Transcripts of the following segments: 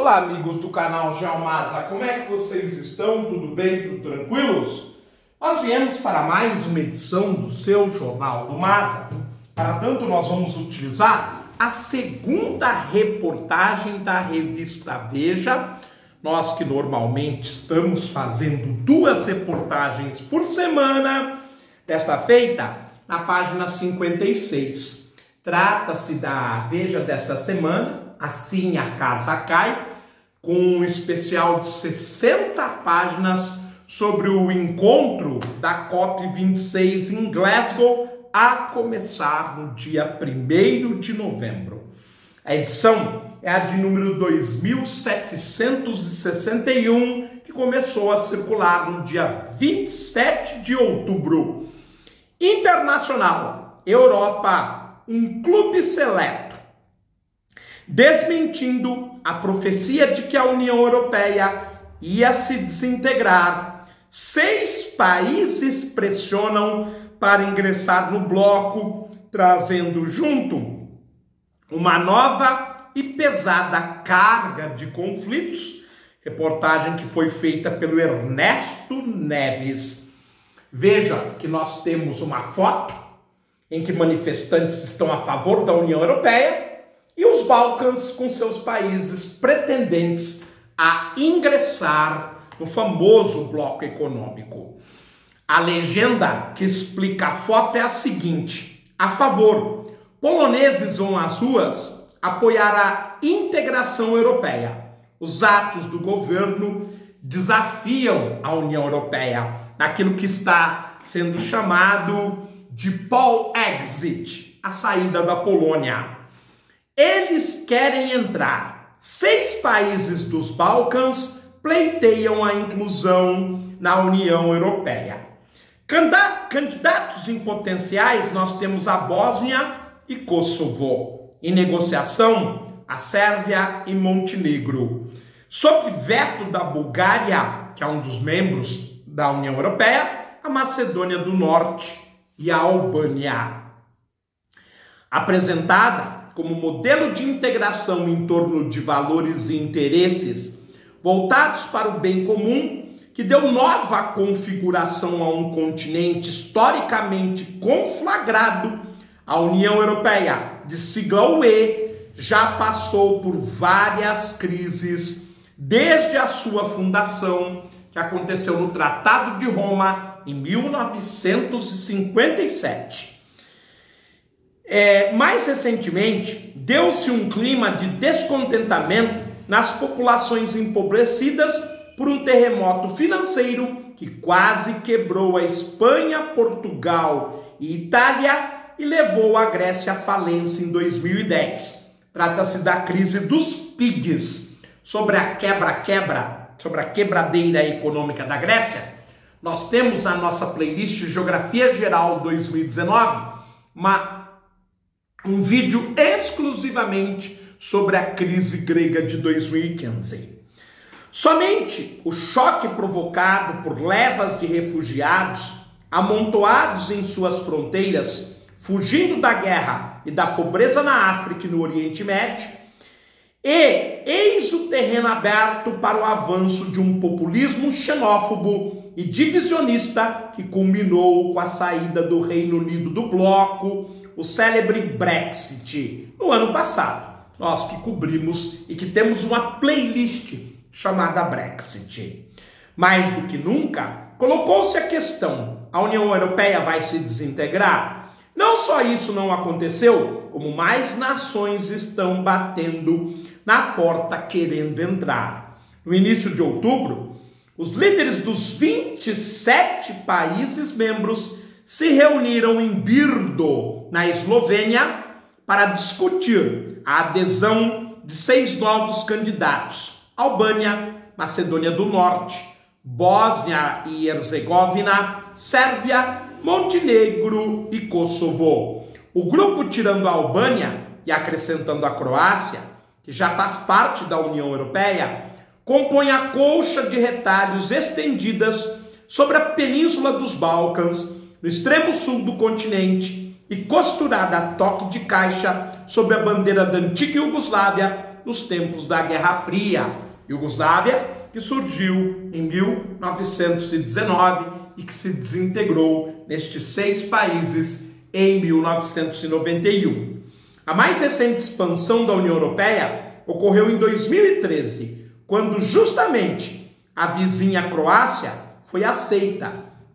Olá, amigos do canal Geomasa, como é que vocês estão? Tudo bem? Tudo tranquilos? Nós viemos para mais uma edição do seu Jornal do Masa. Para tanto, nós vamos utilizar a segunda reportagem da revista Veja. Nós que normalmente estamos fazendo 2 reportagens por semana, desta feita na página 56. Trata-se da Veja desta semana, Assim a Casa Cai, com um especial de 60 páginas sobre o encontro da COP26 em Glasgow, a começar no dia 1º de novembro. A edição é a de número 2761, que começou a circular no dia 27 de outubro. Internacional, Europa, um clube seleto, desmentindo a profecia de que a União Europeia ia se desintegrar. 6 países pressionam para ingressar no bloco, trazendo junto uma nova e pesada carga de conflitos. Reportagem que foi feita pelo Ernesto Neves. Veja que nós temos uma foto em que manifestantes estão a favor da União Europeia e os Balcãs com seus países pretendentes a ingressar no famoso bloco econômico. A legenda que explica a foto é a seguinte: a favor, poloneses vão às ruas apoiar a integração europeia. Os atos do governo desafiam a União Europeia naquilo que está sendo chamado de Polexit, a saída da Polônia. Eles querem entrar. 6 países dos Balcãs pleiteiam a inclusão na União Europeia. Candidatos em potenciais, nós temos a Bósnia e Kosovo. Em negociação, a Sérvia e Montenegro. Sob veto da Bulgária, que é um dos membros da União Europeia, a Macedônia do Norte e a Albânia. Apresentada como modelo de integração em torno de valores e interesses voltados para o bem comum, que deu nova configuração a um continente historicamente conflagrado, a União Europeia, de sigla UE, já passou por várias crises desde a sua fundação, que aconteceu no Tratado de Roma em 1957. Mais recentemente, deu-se um clima de descontentamento nas populações empobrecidas por um terremoto financeiro que quase quebrou a Espanha, Portugal e Itália e levou a Grécia à falência em 2010. Trata-se da crise dos PIGs. Sobre a sobre a quebradeira econômica da Grécia, nós temos na nossa playlist Geografia Geral 2019 um vídeo exclusivamente sobre a crise grega de 2015. Somente o choque provocado por levas de refugiados amontoados em suas fronteiras, fugindo da guerra e da pobreza na África e no Oriente Médio, e eis o terreno aberto para o avanço de um populismo xenófobo e divisionista que culminou com a saída do Reino Unido do bloco, o célebre Brexit, no ano passado. Nós que cobrimos e que temos uma playlist chamada Brexit. Mais do que nunca, colocou-se a questão: a União Europeia vai se desintegrar? Não só isso não aconteceu, como mais nações estão batendo na porta querendo entrar. No início de outubro, os líderes dos 27 países membros se reuniram em Brdo, na Eslovênia, para discutir a adesão de 6 novos candidatos: Albânia, Macedônia do Norte, Bósnia e Herzegovina, Sérvia, Montenegro e Kosovo. O grupo, tirando a Albânia e acrescentando a Croácia, que já faz parte da União Europeia, compõe a colcha de retalhos estendidas sobre a Península dos Balcãs, no extremo sul do continente, e costurada a toque de caixa sobre a bandeira da antiga Iugoslávia nos tempos da Guerra Fria. Iugoslávia, que surgiu em 1919 e que se desintegrou nestes 6 países em 1991. A mais recente expansão da União Europeia ocorreu em 2013, quando justamente a vizinha Croácia foi aceita.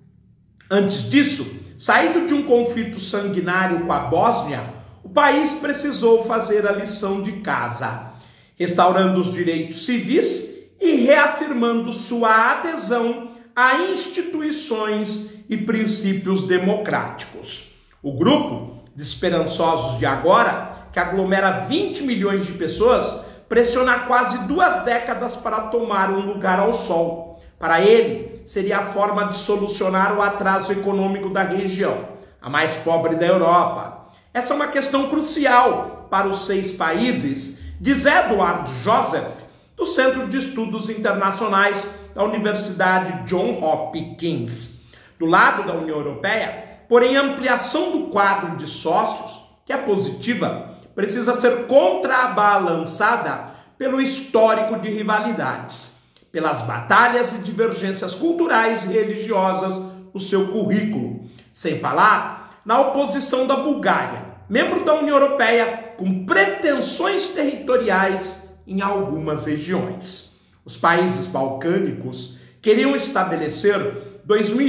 Antes disso, saído de um conflito sanguinário com a Bósnia, o país precisou fazer a lição de casa, restaurando os direitos civis e reafirmando sua adesão a instituições e princípios democráticos. O grupo de esperançosos de agora, que aglomera 20 milhões de pessoas, pressiona há quase 2 décadas para tomar um lugar ao sol. Para ele, seria a forma de solucionar o atraso econômico da região, a mais pobre da Europa. Essa é uma questão crucial para os 6 países, diz Edward Joseph, do Centro de Estudos Internacionais da Universidade Johns Hopkins. Do lado da União Europeia, porém, a ampliação do quadro de sócios, que é positiva, precisa ser contrabalançada pelo histórico de rivalidades, pelas batalhas e divergências culturais e religiosas no seu currículo, sem falar na oposição da Bulgária, membro da União Europeia, com pretensões territoriais em algumas regiões. Os países balcânicos queriam estabelecer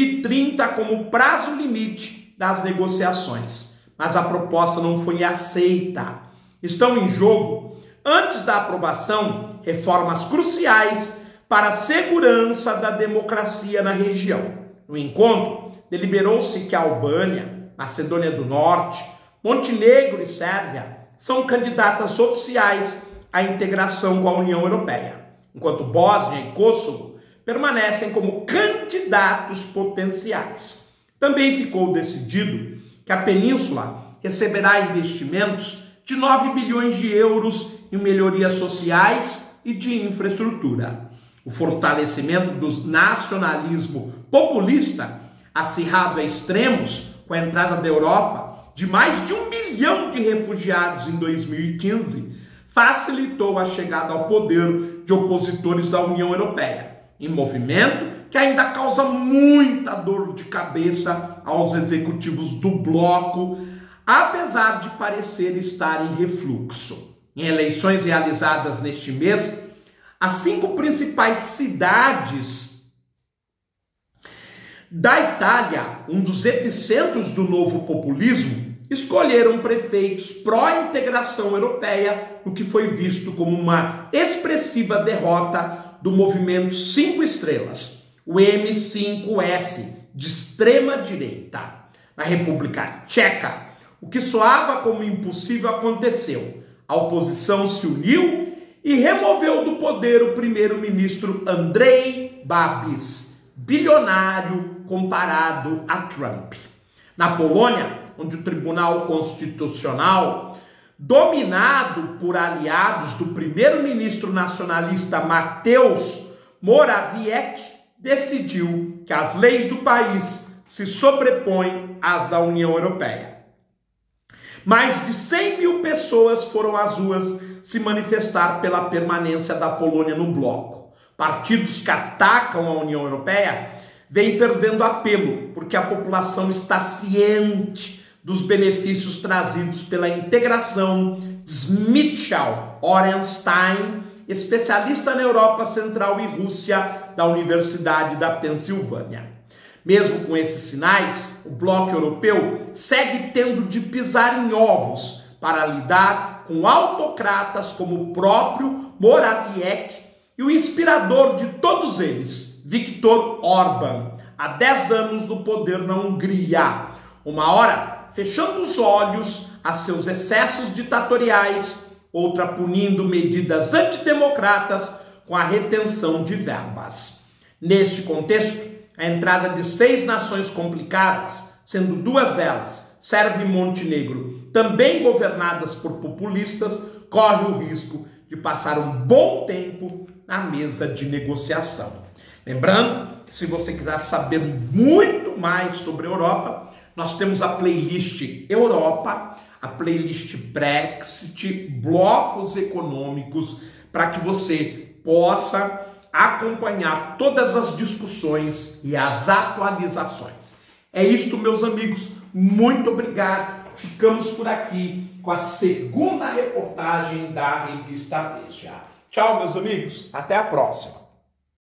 2030 como prazo limite das negociações, mas a proposta não foi aceita. Estão em jogo, antes da aprovação, reformas cruciais para a segurança da democracia na região. No encontro, deliberou-se que a Albânia, Macedônia do Norte, Montenegro e Sérvia são candidatas oficiais à integração com a União Europeia, enquanto Bósnia e Kosovo permanecem como candidatos potenciais. Também ficou decidido que a península receberá investimentos de 9 bilhões de euros em melhorias sociais e de infraestrutura. O fortalecimento do nacionalismo populista, acirrado a extremos com a entrada da Europa de mais de 1 milhão de refugiados em 2015, facilitou a chegada ao poder de opositores da União Europeia, em movimento que ainda causa muita dor de cabeça aos executivos do bloco, apesar de parecer estar em refluxo. Em eleições realizadas neste mês, as 5 principais cidades da Itália, um dos epicentros do novo populismo, escolheram prefeitos pró-integração europeia, no que foi visto como uma expressiva derrota do movimento 5 estrelas, o M5S, de extrema-direita. Na República Tcheca, o que soava como impossível aconteceu. A oposição se uniu e removeu do poder o primeiro-ministro Andrej Babis, bilionário comparado a Trump. Na Polônia, onde o Tribunal Constitucional, dominado por aliados do primeiro-ministro nacionalista Mateusz Morawiecki, decidiu que as leis do país se sobrepõem às da União Europeia. Mais de 100 mil pessoas foram às ruas se manifestar pela permanência da Polônia no bloco. Partidos que atacam a União Europeia vêm perdendo apelo, porque a população está ciente dos benefícios trazidos pela integração, diz Michał Orenstein, especialista na Europa Central e Rússia da Universidade da Pensilvânia. Mesmo com esses sinais, o bloco europeu segue tendo de pisar em ovos para lidar com autocratas como o próprio Morawiecki e o inspirador de todos eles, Viktor Orbán, há 10 anos no poder na Hungria. Uma hora fechando os olhos a seus excessos ditatoriais, outra punindo medidas antidemocratas com a retenção de verbas. Neste contexto, a entrada de 6 nações complicadas, sendo 2 delas, Sérvia e Montenegro, também governadas por populistas, corre o risco de passar um bom tempo na mesa de negociação. Lembrando que se você quiser saber muito mais sobre a Europa, nós temos a playlist Europa, a playlist Brexit, blocos econômicos, para que você possa acompanhar todas as discussões e as atualizações. É isto, meus amigos. Muito obrigado. Ficamos por aqui com a segunda reportagem da revista Veja. Tchau, meus amigos. Até a próxima.